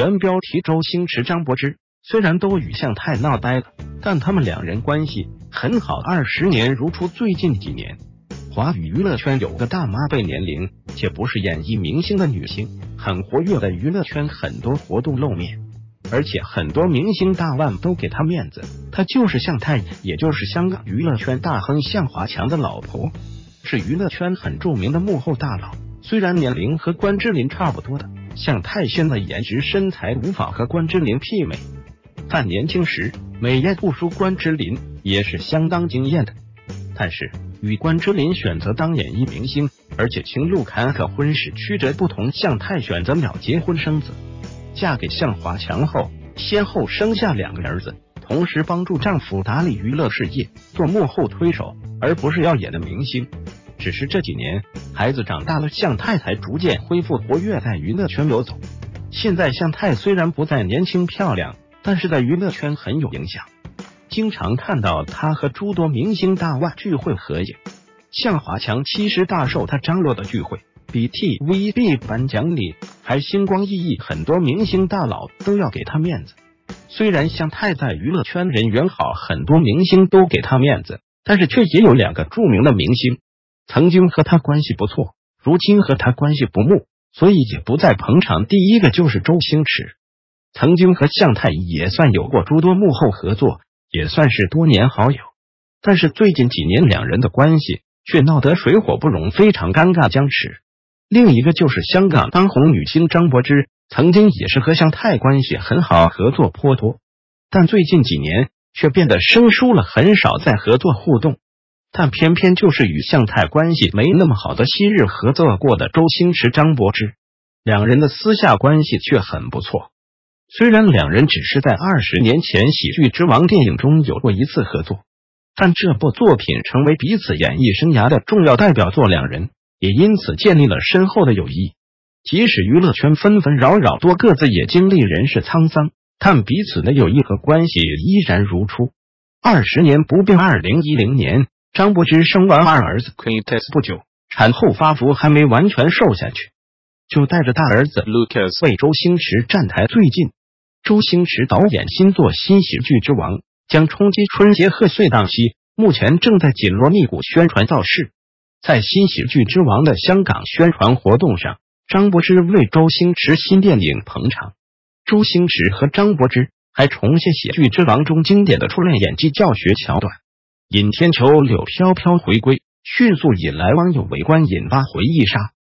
原标题周星驰、张柏芝虽然都与向太闹掰了，但他们两人关系很好，20年如初。最近几年，华语娱乐圈有个大妈辈年龄且不是演艺明星的女星，很活跃的娱乐圈很多活动露面，而且很多明星大腕都给她面子。她就是向太，也就是香港娱乐圈大亨向华强的老婆，是娱乐圈很著名的幕后大佬。虽然年龄和关之琳差不多的，向太现在颜值身材无法和关之琳媲美，但年轻时美艳不输关之琳，也是相当惊艳的。但是与关之琳选择当演艺明星，而且情路坎坷，婚事曲折不同，向太选择秒结婚生子。嫁给向华强后，先后生下2个儿子，同时帮助丈夫打理娱乐事业，做幕后推手，而不是要演的明星。只是这几年孩子长大了，向太才逐渐恢复活跃，在娱乐圈游走。现在向太虽然不再年轻漂亮，但是在娱乐圈很有影响，经常看到他和诸多明星大腕聚会合影。向华强70大寿他张罗的聚会比 TVB 颁奖礼还星光熠熠，很多明星大佬都要给他面子。虽然向太在娱乐圈人缘好，很多明星都给他面子，但是却也有2个著名的明星曾经和他关系不错，如今和他关系不睦，所以也不再捧场。第一个就是周星驰，曾经和向太也算有过诸多幕后合作，也算是多年好友，但是最近几年2人的关系却闹得水火不容，非常尴尬僵持。另一个就是香港当红女星张柏芝，曾经也是和向太关系很好，合作颇多，但最近几年却变得生疏了，很少再合作互动。但偏偏就是与向太关系没那么好的昔日合作过的周星驰、张柏芝，2人的私下关系却很不错。虽然2人只是在20年前《喜剧之王》电影中有过一次合作，但这部作品成为彼此演艺生涯的重要代表作，2人也因此建立了深厚的友谊。即使娱乐圈纷纷扰扰，多各自也经历人世沧桑，但彼此的友谊和关系依然如初。20年不变。2010年张柏芝生完2儿子 Quintus 不久，产后发福还没完全瘦下去，就带着大儿子 Lucas 为周星驰站台。最近周星驰导演新作《新喜剧之王》将冲击春节贺岁档期，目前正在紧锣密鼓宣传造势。在《新喜剧之王》的香港宣传活动上，张柏芝为周星驰新电影捧场，周星驰和张柏芝还重现《喜剧之王》中经典的初恋演技教学桥段。尹天仇、柳飘飘回归，迅速引来网友围观，引发回忆杀。